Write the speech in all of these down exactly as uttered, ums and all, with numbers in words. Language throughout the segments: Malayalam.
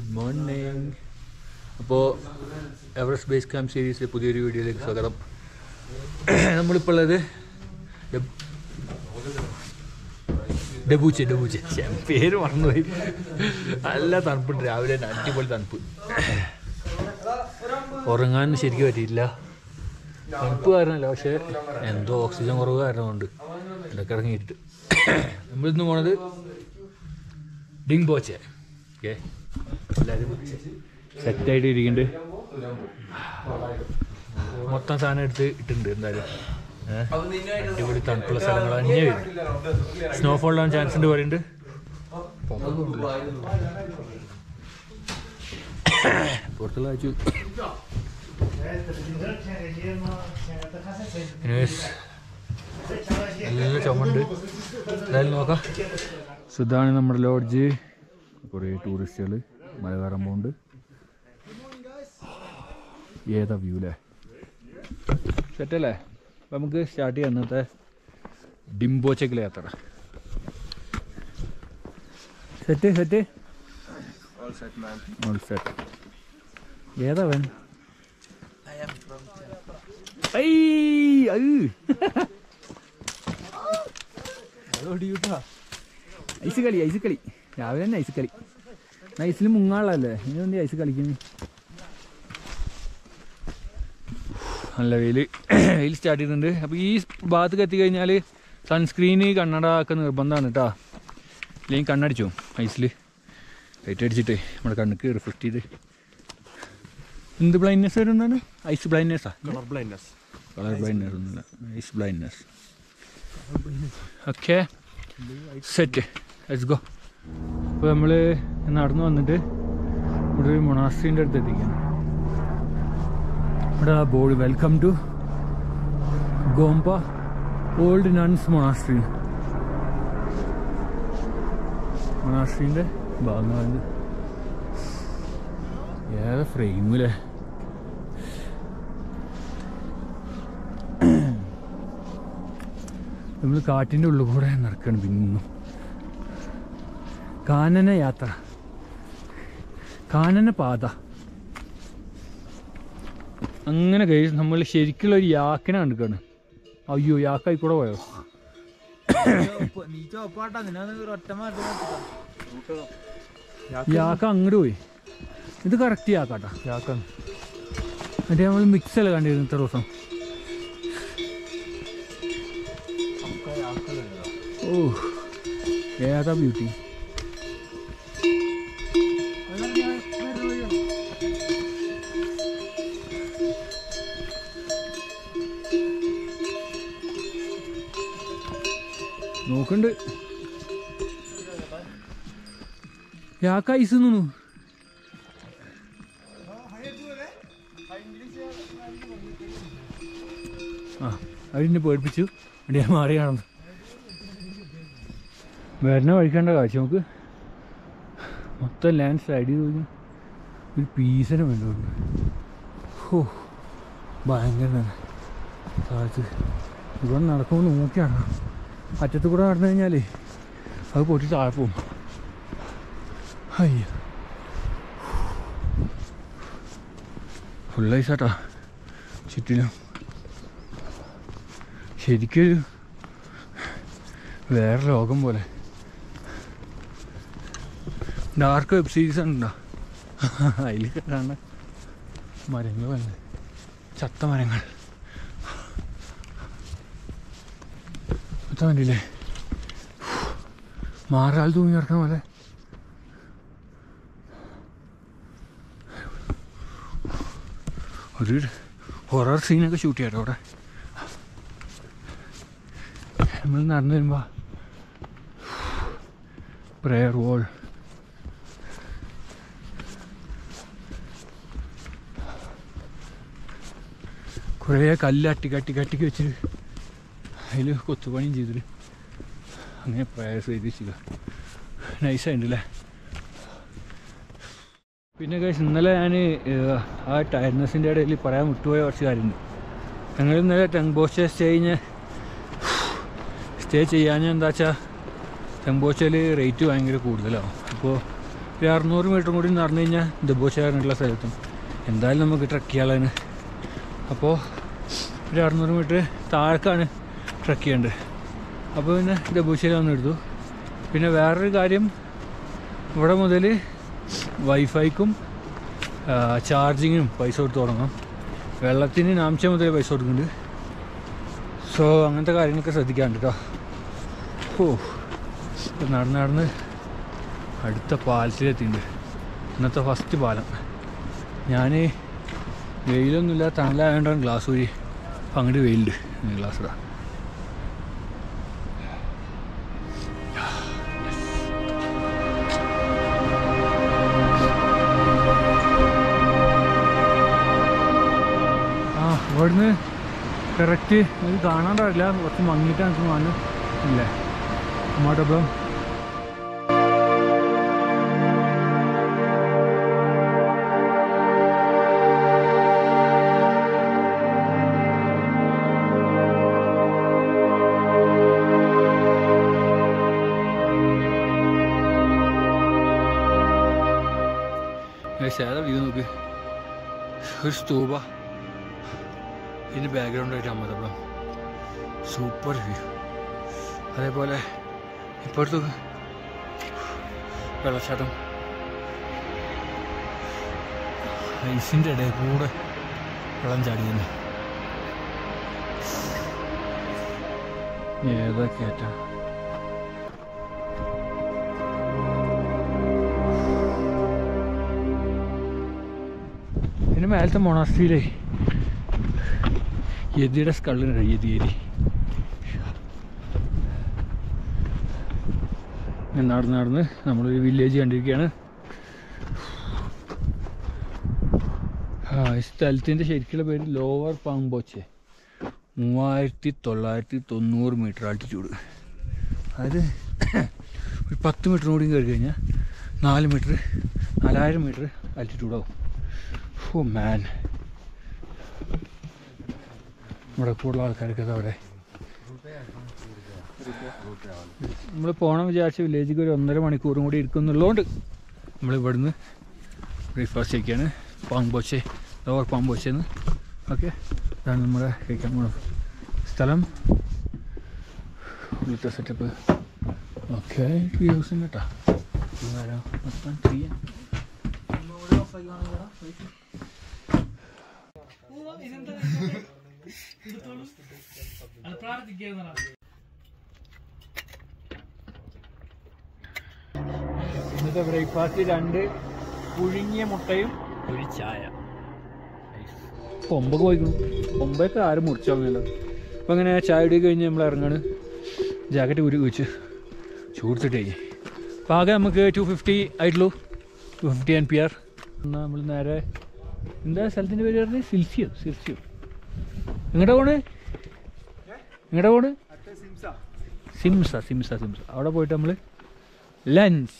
മോർണിംഗ്. അപ്പോൾ എവറസ്റ്റ് ബേസ് ക്യാമ്പ് സീരീസിലെ പുതിയൊരു വീഡിയോയിലേക്ക് സ്വാഗതം. നമ്മളിപ്പോൾ ഉള്ളത് ഡെബൂച്ചെ ഡെബൂച്ചെ പേര് മറന്നുപോയി. നല്ല തണുപ്പുണ്ട്, രാവിലെ തന്നെ അടിപൊളി തണുപ്പ്. ഉറങ്ങാൻ ശരിക്കും പറ്റിയില്ല, തണുപ്പ് കാരണമല്ല, പക്ഷേ എന്തോ ഓക്സിജൻ കുറവ് കാരണമുണ്ട് ഇടയ്ക്ക് ഇറങ്ങിയിട്ട്. നമ്മളിന്ന് പോണത് ഡിങ്ബോച്ചെ. ഓക്കെ, എല്ലാവരും സെറ്റായിട്ട് ഇരിക്കുന്നുണ്ട്. മൊത്തം സാധനം എടുത്ത് ഇട്ടിട്ടുണ്ട്. എന്തായാലും അടിപൊളി തണുപ്പുള്ള സ്ഥലങ്ങൾ തന്നെ വരും. സ്നോഫോൾ ആവാൻ ചാൻസ് ഉണ്ട് പറയുന്നുണ്ട്. പുറത്തുള്ള അയച്ചു. നല്ല ചുമണ്ട്. എന്തായാലും നോക്കാം. ഇതാണ് നമ്മുടെ ലോഡ്ജ്. കുറേ ടൂറിസ്റ്റുകൾ മല കയറാൻ പോകുന്നുണ്ട്. ഏതാ വ്യൂ അല്ലേ, സെറ്റല്ലേ? അപ്പം നമുക്ക് സ്റ്റാർട്ട് ചെയ്യാം ഇന്നത്തെ ഡിംബോച്ചക്കിലെ യാത്ര. Set set all set. ഏതാ വേൻ? ഐസ് കളി ഐസ് കളി രാവിലെ തന്നെ ഐസ് കളി. ഐസിൽ മുങ്ങാളല്ലേ, ഇനി വേണ്ടി ഐസ് കളിക്കുന്നു. നല്ല വെയിൽ വെയിൽ സ്റ്റാർട്ട് ചെയ്തിട്ടുണ്ട്. അപ്പോൾ ഈ ഭാഗത്തേക്ക് എത്തിക്കഴിഞ്ഞാൽ സൺസ്ക്രീന് കണ്ണട ഒക്കെ നിർബന്ധമാണ് കേട്ടോ, അല്ലെങ്കിൽ കണ്ണടിച്ചോ ഐസിൽ. ലൈറ്റ് അടിച്ചിട്ട് നമ്മുടെ കണ്ണുക്ക് റിഫ്ലക്റ്റ് ചെയ്ത്. എന്ത് ബ്ലൈൻഡ്നെസ് വരുന്നതാണ്? ഐസ് ബ്ലൈൻഡ്നെസ്സാ? Colour blindness. കളർ ബ്ലൈൻഡ്നെസ് ഒന്നുമില്ല, ice blindness. Okay, set, let's go. അപ്പോൾ നമ്മൾ നടന്നു വന്നിട്ട് ഇവിടെ ഒരു മൊണാസ്ട്രീൻ്റെ അടുത്ത് എത്തിക്കുകയാണ്. ഇവിടെ board welcome to Gompa old nuns monastery. മൊണാസ്ട്രീൻ്റെ ഭാഗങ്ങളാണ്. ഏറെ ഫ്രെയിമില്ലേ. നമ്മൾ കാട്ടിൻ്റെ ഉള്ളിൽ കൂടെ നടക്കണം. പിന്നും കാനന യാത്ര, കാനന പാത. അങ്ങനെ കഴിയും. നമ്മൾ ശരിക്കുള്ള ഒരു യാക്കിനെ കണ്ടിക്കാണ്. അയ്യോ, യാക്കായി കൂടെ പോയോ? യാക്ക അങ്ങോട്ട് പോയി. ഇത് കറക്റ്റ് യാക്കാട്ടാ, യാക്കാണ്. എന്നിട്ട് നമ്മൾ മിക്സ് അല്ല കണ്ടിരുന്നു ഇത്ര ദിവസം. ഓ, ഏതാ ബ്യൂട്ടി. നോക്കണ്ട് യാക്ക ഐസ് നിന്നു. ആ, അവരെന്നെ പേടിപ്പിച്ചു. അവിടെ ഞാൻ മാറി കാണുന്നു. വരുന്ന വഴിക്കേണ്ട കാഴ്ച നമുക്ക് മൊത്തം ലാൻഡ് സ്ലൈഡ് ചെയ്ത് കഴിഞ്ഞാൽ ഒരു പീസിനെ വേണ്ടുണ്ട്. ഓ, ഭയങ്കര താഴത്ത് ഇവിടെ നടക്കുമ്പോൾ നോക്കിയാണ്. അറ്റത്ത് കൂടെ നടന്നു കഴിഞ്ഞാൽ അത് പൊട്ടി താഴെ പോകും. അയ്യോ, ഫുൾ ഐസാട്ടാ ചുറ്റിലും. ശരിക്കൊരു വേറെ ലോകം പോലെ. ഡാർക്ക് വെബ് സീരീസ് ഉണ്ടോ അതിൽ കാണുന്ന മരങ്ങൾ വന്ന് ചത്ത മരങ്ങൾ വേണ്ടിയില്ലേ, മാറാൽ തൂങ്ങി കിടക്കണ പോലെ. ഒരു ഹൊറർ സീനൊക്കെ ഷൂട്ട് ചെയ്യാട്ടോ അവിടെ. നമ്മൾ നടന്നു വരുമ്പോൾ പ്രേയർ വോൾ, കുറേ കല്ല് അട്ടിക്ക് അട്ടിക്ക് അട്ടിക്ക് വെച്ചിട്ട് അതിൽ കൊത്തുപണിയും ചെയ്തിട്ട് അങ്ങനെ പ്രേയർ ചെയ്ത് വെച്ചില്ല. നൈസായിട്ടുണ്ടല്ലേ. പിന്നെ കഴിച്ച് ഇന്നലെ ഞാൻ ആ ടയർനെസ്സിൻ്റെ ഇടയിൽ പറയാൻ വിട്ടുപോയ കുറച്ച് കാര്യമുണ്ട്. ഞങ്ങൾ ഇന്നലെ ഡിംബോche സ്റ്റേ കഴിഞ്ഞ് സ്റ്റേ ചെയ്യാൻ എന്താ വെച്ചാൽ ഡിംബോcheയിൽ റേറ്റ് ഭയങ്കര കൂടുതലാവും. അപ്പോൾ ഒരു അറുന്നൂറ് മീറ്ററും കൂടി നടന്നു കഴിഞ്ഞാൽ ദബോച്ചെ പറഞ്ഞിട്ടുള്ള സ്ഥലത്തും എന്തായാലും നമുക്ക് ട്രക്ക് ചെയ്യാനുള്ളതിന്. അപ്പോൾ ഒരു അറുന്നൂറ് മീറ്റർ താഴേക്കാണ് ട്രക്ക് ചെയ്യേണ്ടത്. അപ്പോൾ പിന്നെ ദബോച്ചയിൽ വന്ന് എടുത്തു. പിന്നെ വേറൊരു കാര്യം, ഇവിടെ മുതൽ വൈഫൈക്കും ചാർജിങ്ങിനും പൈസ കൊടുത്ത് തുടങ്ങാം. വെള്ളത്തിന് നാംച്ച മുതൽ പൈസ കൊടുക്കുന്നുണ്ട്. സോ അങ്ങനത്തെ കാര്യങ്ങളൊക്കെ ശ്രദ്ധിക്കാറുണ്ട് കേട്ടോ. ഓ നടന്ന് നടന്ന് അടുത്ത പാലത്തിലെത്തിയിട്ടുണ്ട്. ഇന്നത്തെ ഫസ്റ്റ് പാലം. ഞാൻ വെയിലൊന്നുമില്ല, തണലായതുകൊണ്ടാണ് ഗ്ലാസ് വഴി. അപ്പം അങ്ങോട്ട് വെയിലുണ്ട്, ഗ്ലാസ് ഇടാം. ആ ഇവിടുന്ന് കറക്റ്റ് ഇത് കാണാൻ പാടില്ല, കുറച്ച് മങ്ങിയിട്ട് എനിക്ക് കാണും ഇല്ലേ അങ്ങോട്ടപ്പം. ഏതാ വ്യൂ നോക്ക്, ഒരു സ്തൂപ ഇതിൻ്റെ ബാക്ക്ഗ്രൗണ്ടായിട്ട് അമ്മതപ്പം സൂപ്പർ വ്യൂ. അതേപോലെ ഇപ്പോഴത്തെ വെള്ളച്ചാട്ടം ഐസിൻ്റെ ഇടയിൽ കൂടെ വെള്ളം ചാടിയുന്നു. ഏതാ കയറ്റം. പിന്നെ മേലത്തെ മൊണാസ്ട്രിയിലെ യതിയുടെ സ്കള്ളിനുണ്ട്, യതി യതി. നടന്ന് നടന്ന് നമ്മളൊരു വില്ലേജ് കണ്ടിരിക്കുകയാണ്. ആ ഈ സ്ഥലത്തിൻ്റെ ശരിക്കുള്ള പേര് ലോവർ പാങ്ബോച്ചെ. മൂവായിരത്തി തൊള്ളായിരത്തി തൊണ്ണൂറ് മീറ്റർ ആൾട്ടിറ്റ്യൂഡ്. അതായത് ഒരു പത്ത് മീറ്റർ കൂടി കയറി കഴിഞ്ഞാൽ നാല് മീറ്റർ നാലായിരം മീറ്റർ ആൾട്ടിറ്റ്യൂഡാവും. ഓ മാൻ, ഇവിടെ കൂടുതൽ ആൾക്കാരൊക്കെ അവിടെ. നമ്മൾ പോകണം വിചാരിച്ച വില്ലേജിലേക്ക് ഒരു ഒന്നര മണിക്കൂറും കൂടി ഇരിക്കുന്നുള്ളതുകൊണ്ട് നമ്മൾ ഇവിടുന്ന് ബ്രേക്ക്ഫാസ്റ്റ് കഴിക്കുകയാണ്. പാങ്ബോച്ചെ, ലോവർ പാങ്ബോച്ചെന്ന്. ഓക്കെ, ഇതാണ് നമ്മുടെ കഴിക്കാൻ പോണ സ്ഥലം, ഉള്ളിലത്തെ സെറ്റപ്പ്. ഓക്കെ, വ്യൂസിന് കേട്ടോ മൊത്തം ചെയ്യാം. ഇന്നത്തെ ബ്രേക്ക്ഫാസ്റ്റ് രണ്ട് പുഴുങ്ങിയ മുട്ടയും ഒരു ചായ. ഒമ്പത് പോയിക്കണം, ഒമ്പതൊക്കെ ആരും മുറിച്ചു വാങ്ങല്ലോ. അപ്പം അങ്ങനെ ചായ ഇടി കഴിഞ്ഞ് നമ്മൾ ഇറങ്ങാണ്. ജാക്കറ്റ് ഉരുക്കി വെച്ച് ചൂടുത്തിട്ടേ. അപ്പം ആകെ നമുക്ക് ടു ഫിഫ്റ്റി ആയിട്ടുള്ളൂ, two fifty N P R. എന്നാൽ നമ്മൾ നേരെ എന്താ സ്ഥലത്തിൻ്റെ പേര് പറഞ്ഞത്? സിൽസിയോ സിൽസിയോ എങ്ങോട്ടാ പോണ്? എങ്ങോട്ടാ പോണ്? സിംസ സിംസ സിംസ. അവിടെ പോയിട്ട് നമ്മൾ ലഞ്ച്.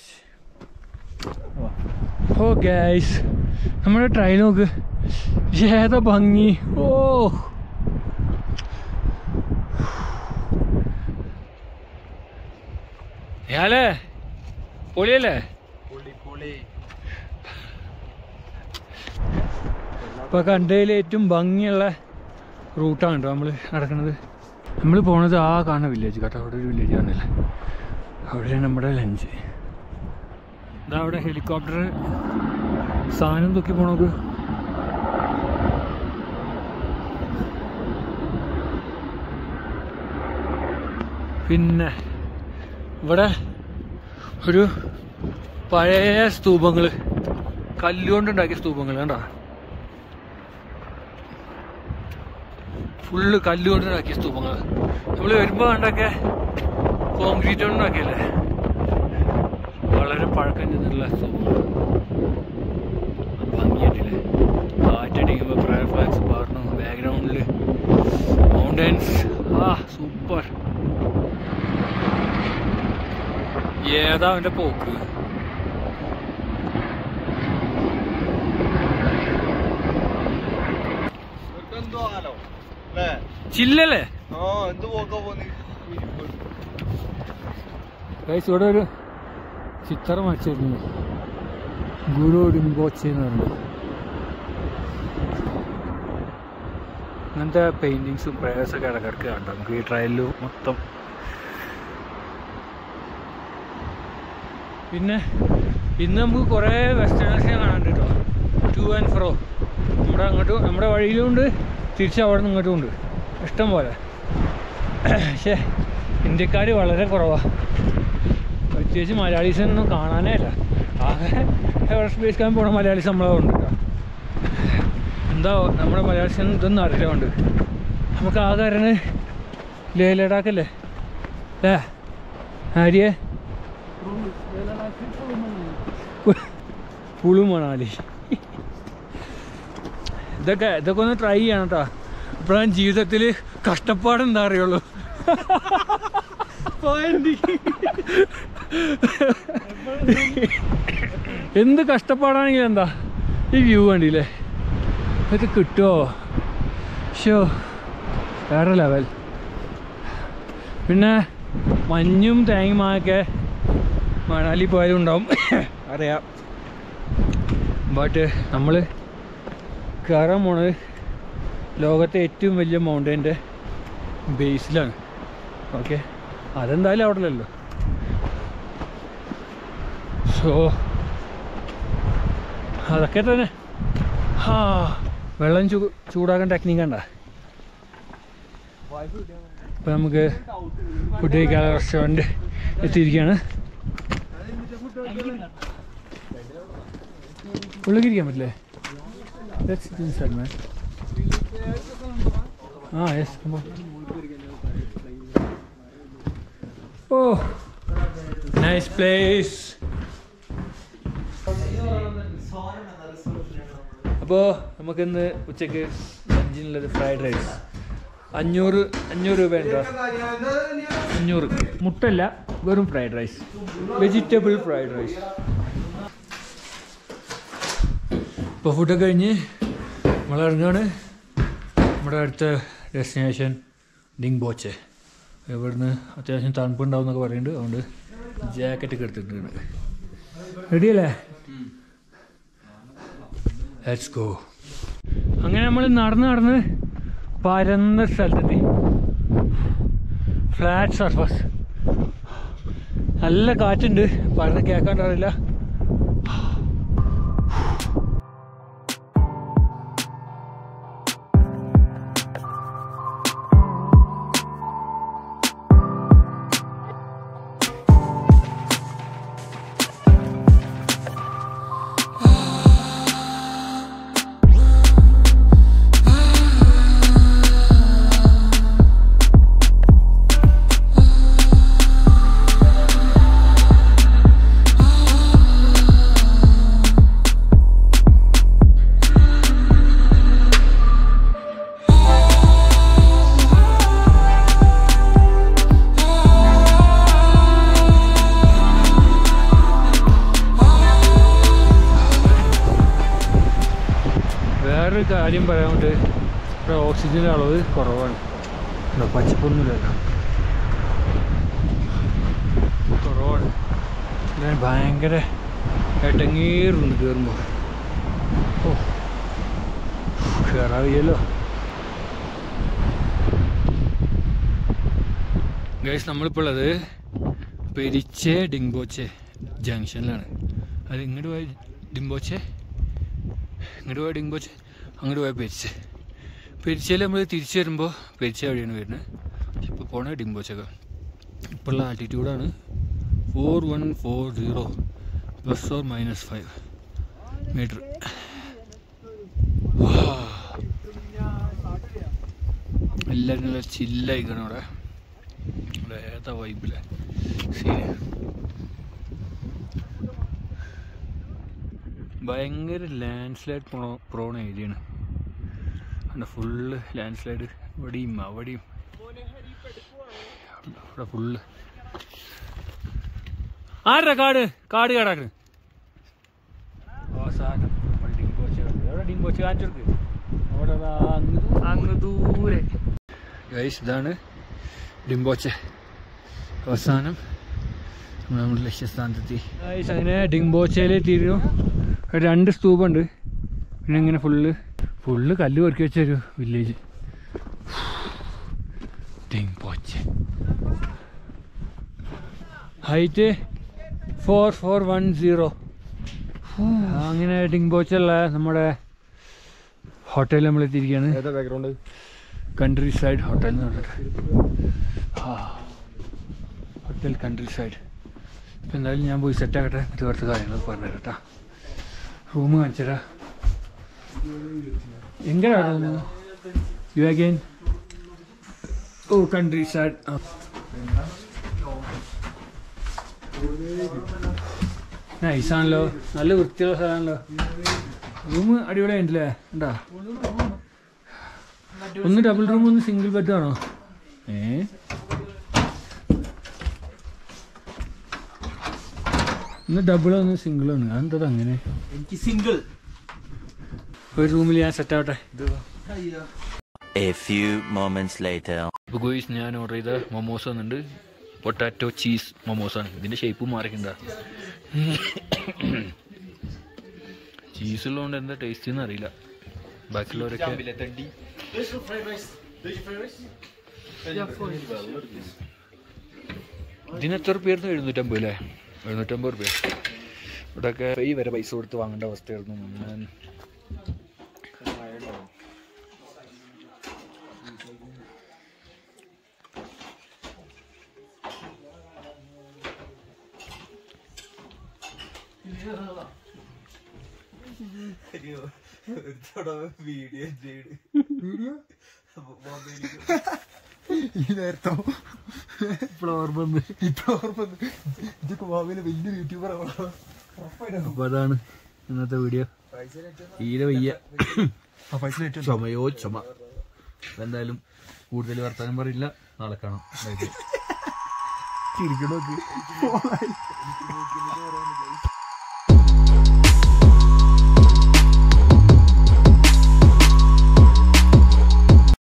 ഓ ഗൈസ്, നമ്മുടെ ട്രെയിൻ നോക്ക്, ഏതാ ഭംഗി. ഓ ഏലേ പൊളിയല്ലേ? ഇപ്പം കണ്ടതിൽ ഏറ്റവും ഭംഗിയുള്ള റൂട്ടാണ് കേട്ടോ നമ്മൾ നടക്കുന്നത്. നമ്മൾ പോണത് ആ കാണുന്ന വില്ലേജ് കേട്ടോ. അവിടെ ഒരു വില്ലേജ് കാണുന്നില്ല, അവിടെയാണ് നമ്മുടെ ലഞ്ച്. ഇതാ അവിടെ ഹെലികോപ്റ്റർ സാധനം തൂക്കി പോണത്. പിന്നെ ഇവിടെ ഒരു പഴയ സ്തൂപങ്ങൾ, കല്ലുകൊണ്ടുണ്ടാക്കിയ സ്തൂപങ്ങൾ കണ്ടോ. ഫുള്ള് കല്ലുകൊണ്ടുണ്ടാക്കിയ സ്തൂപങ്ങൾ. നമ്മൾ വരുമ്പോൾ കണ്ടൊക്കെ കോൺക്രീറ്റ് കൊണ്ടുണ്ടാക്കിയല്ലേ. വളരെ പഴക്കം ചെന്നുള്ള സ്തൂപങ്ങൾ. ഭംഗിയായിട്ടില്ലേ? കാറ്റടിക്കുമ്പോൾ പ്രയർ ഫ്ലാഗ്സ് പാർന്നു, ബാക്ക്ഗ്രൗണ്ടിൽ മൗണ്ടൻസ്. ആ സൂപ്പർ. ഏതാ അവൻ്റെ പോക്ക്. ചില്ലല്ലേ? ഇവിടെ ഒരു ചിത്രം വരച്ചിരുന്നു. ഗുരു ഡിംബോച്ചെ എന്ന് പറയുന്നത്. അങ്ങനത്തെ പെയിൻറ്റിങ്സും പ്രേയേഴ്സൊക്കെ ഇടക്കിടക്ക് കാണാം നമുക്ക് ഈ ട്രയലിൽ മൊത്തം. പിന്നെ ഇന്ന് നമുക്ക് കുറേ വെസ്റ്റേണേഴ്സിനെ കാണാൻ കേട്ടോ. ടു ആൻഡ് ഫ്രോ നമ്മുടെ അങ്ങോട്ടും നമ്മുടെ വഴിയിലും ഉണ്ട്, തിരിച്ച് അവിടെ നിന്ന് ഇങ്ങോട്ടും ഉണ്ട്, ഇഷ്ടം പോലെ. പക്ഷേ ഇന്ത്യക്കാർ വളരെ കുറവാണ്. പ്രത്യേകിച്ച് മലയാളീസൊന്നും കാണാനേ ഇല്ല. ആകെ എവറസ്റ്റ് ബേസ് ക്യാമ്പ് പോണ മലയാളീസ് നമ്മളെ ഉണ്ട് കേട്ടോ. എന്താ നമ്മുടെ മലയാളീസിന് ഇതൊന്നും അറിയില്ല കൊണ്ട്. നമുക്ക് ആകെ അറിയണ ലേ ലഡാക്കല്ലേ അല്ലേ ആര്യെ കുളു മണാലി. ഇതൊക്കെ ഇതൊക്കെ ഒന്ന് ട്രൈ ചെയ്യണം കേട്ടോ. അപ്പോഴാണ് ജീവിതത്തിൽ കഷ്ടപ്പാടെന്താ അറിയുള്ളൂ. എന്ത് കഷ്ടപ്പാടാണെങ്കിലും എന്താ ഈ വ്യൂ കണ്ടില്ലേ, ഇത് കിട്ടുമോ? ഷോ വേറെ ലെവൽ. പിന്നെ മഞ്ഞും തേങ്ങയുമൊക്കെ മണാലി പോയാലും ഉണ്ടാവും അറിയാം. ബട്ട് നമ്മൾ കയറാൻ പോണത് ലോകത്തെ ഏറ്റവും വലിയ മൗണ്ടൈൻ്റെ ബേസിലാണ്. ഓക്കെ, അതെന്തായാലും അവിടെ അല്ലല്ലോ. സോ അതൊക്കെ തന്നെ. ആ വെള്ളം ചൂ ചൂടാക്കാൻ ടെക്നിക്ക് ഉണ്ട. ഇപ്പം നമുക്ക് ഫുഡ് കഴിക്കാൻ റെസ്റ്റോറൻറ്റ് എത്തിയിരിക്കുകയാണ്. ഉള്ളിലിരിക്കാൻ പറ്റില്ലേ? ആ യെസ്. ഓ നൈസ് പ്ലേസ്. അപ്പോൾ നമുക്കിന്ന് ഉച്ചയ്ക്ക് ലഞ്ചിനുള്ളത് ഫ്രൈഡ് റൈസ്. അഞ്ഞൂറ് അഞ്ഞൂറ് രൂപ ഉണ്ടോ? അഞ്ഞൂറ് മുട്ടല്ല, വെറും fried rice, vegetable fried rice. ഇപ്പോൾ ഫുഡൊക്കെ കഴിഞ്ഞ് നമ്മൾ ഇറങ്ങുകയാണ്. നമ്മുടെ അടുത്ത ഡെസ്റ്റിനേഷൻ ഡിംഗ്ബോച്ചെ. ഇവിടുന്ന് അത്യാവശ്യം തണുപ്പുണ്ടാവും എന്നൊക്കെ പറയുന്നുണ്ട്. അതുകൊണ്ട് ജാക്കറ്റൊക്കെ എടുത്തിട്ടുണ്ട്. റെഡിയല്ലേ? Let's go. അങ്ങനെ നമ്മൾ നടന്ന് നടന്ന് പരന്ന സ്ഥലത്തെത്തി. ഫ്ലാറ്റ് സർഫസ്, നല്ല കാറ്റുണ്ട്, പറഞ്ഞ് കേൾക്കാണ്ടറിയില്ല. കാര്യം പറയാനുണ്ട്, ഇവിടെ ഓക്സിജൻ്റെ അളവ് കുറവാണ്. പച്ചപ്പൊന്നുമില്ലല്ലോ, കുറവാണ്. ഞാൻ ഭയങ്കര ഇടങ്ങേറുണ്ട് കയറുമ്പോൾ. ഓ കയറാവില്ലല്ലോ. ഗൈസ്, നമ്മളിപ്പോൾ ഉള്ളത് പെരിച്ചെ ഡിംഗ്ബോച്ചെ ജംഗ്ഷനിലാണ്. അത് ഇങ്ങോട്ട് പോയ ഡിംഗ്ബോച്ചെ, ഇങ്ങോട്ട് പോയ ഡിംഗ്ബോച്ചെ, അങ്ങോട്ട് പോയാൽ പെരിച്ച. പെരിച്ചയിൽ നമ്മൾ തിരിച്ചു വരുമ്പോൾ പെരിച്ച വഴിയാണ് വരുന്നത്. ഇപ്പോൾ പോണ ഡിംഗ്ബോച്ചൊക്കെ. ഇപ്പോഴുള്ള ആൾട്ടിറ്റ്യൂഡാണ് four one four zero plus or minus five metre. എല്ലാവരും നല്ല ചില്ലായിക്കണം അവിടെ. അവിടെ ഏതാ വൈബില്ലേ സീൻ. ഭയങ്കര ലാൻഡ് സ്ലൈഡ് പ്രോ പ്രോണ ഏരിയയാണ്. അവിടെ ഫുള്ള് ലാൻഡ് സ്ലൈഡ്, ഇവിടെയും അവിടെയും. അവിടെ ഫുള്ള് ആരുടെ കാട് കാട് കാടാക്കണ്. അവസാനം ഡിംഗ്ബോച്ചെ കണ്ടു. എവിടെ ഡിംഗ്ബോച്ചെ കാണിച്ചെടുക്ക്. അവിടെ അങ്ങ് ദൂരെ. ഗൈസ്, ഇതാണ് ഡിംഗ്ബോച്ചെ. അവസാനം നമ്മുടെ ലക്ഷ്യസ്ഥാനത്തെത്തി. ഗൈസ്, അങ്ങനെ ഡിംഗ്ബോച്ചയിൽ എത്തിയിരുന്നു. രണ്ട് സ്തൂപുണ്ട്. പിന്നെ ഇങ്ങനെ ഫുള്ള് ഫുള്ള് കല്ല് പെറുക്കി വെച്ചൊരു village. Dingboche. Height four four one zero. അങ്ങനെ ഡിംഗ്ബോച്ചുള്ള നമ്മുടെ ഹോട്ടലിൽ നമ്മൾ എത്തിയിരിക്കുകയാണ്. കൺട്രി സൈഡ് ഹോട്ടൽ എന്ന് പറഞ്ഞിട്ട്. ആ ഹോട്ടൽ കൺട്രി സൈഡ്. ഇപ്പം എന്തായാലും ഞാൻ പോയി സെറ്റാക്കട്ടെ. ഇത് കുറച്ച് കാര്യങ്ങൾ പറഞ്ഞുതരാം കേട്ടോ. റൂം കാണിച്ചരാ. എങ്ങനെയാണ് you again? Oh countryside. നൈസാണല്ലോ, നല്ല വൃത്തിയുള്ള സ്ഥലമാണല്ലോ. റൂം അടിപൊളിയായിട്ടില്ലേ? ഉണ്ടാ ഒന്ന് ഡബിൾ റൂം ഒന്ന് സിംഗിൾ ബെഡ് ആണോ? ഏ ഒന്ന് ഡബിൾ ഒന്ന് സിംഗിൾ ആണ്. അതെന്താ അങ്ങനെ? എനിക്ക് സിംഗിൾ. ഒരു റൂമിൽ ഞാൻ സെറ്റ് ആവട്ടെ. A few moments later. ഇപ്പോൾ ഗോയ്സ് ഞാൻ ഓർഡർ ചെയ്ത മൊമോസ് വന്നിട്ടുണ്ട്. പൊട്ടാറ്റോ ചീസ് മൊമോസാണ്. ഇതിൻ്റെ ഷേപ്പ് മാറിക്കണ്ട. ചീസ് ഉള്ളതുകൊണ്ട് എന്താ ടേസ്റ്റ് എന്ന് അറിയില്ല. ബാക്കിയുള്ളവരൊക്കെ ഇതിന് എത്ര റുപ്യായിരുന്നു? എഴുന്നൂറ്റമ്പത് അല്ലേ? എഴുന്നൂറ്റമ്പത് റുപ്യ. ഇവിടെയൊക്കെ ഈ വരെ പൈസ കൊടുത്ത് വാങ്ങേണ്ട അവസ്ഥയായിരുന്നു. ഞാൻ വീഡിയോ വീഡിയോ ഈ നേരത്തോ ഫ്ലവർ ബന്ന് ഫ്ലവർ ബന്ന് ഇതൊക്കെ ഭാവിയിലെ വലിയൊരു യൂട്യൂബറാണ്. അപ്പൊ അതാണ് ഇന്നത്തെ വീഡിയോ. തീരെ വയ്യ, ചുമയോ ചുമ. എന്തായാലും കൂടുതൽ വർത്താനം പറയില്ല. നാളെ കാണാം. ചിരിക്കണോക്ക്